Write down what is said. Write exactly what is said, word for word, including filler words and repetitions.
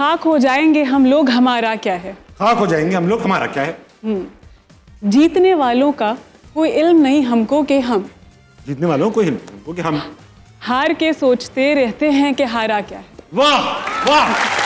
खाक हो जाएंगे हम लोग हमारा क्या है। खाक हो जाएंगे हम लोग हमारा क्या है। जीतने वालों का कोई इल्म नहीं हमको कि हम जीतने वालों को इल्म हमको कि हम हार के सोचते रहते हैं कि हारा क्या है। वाह वाह।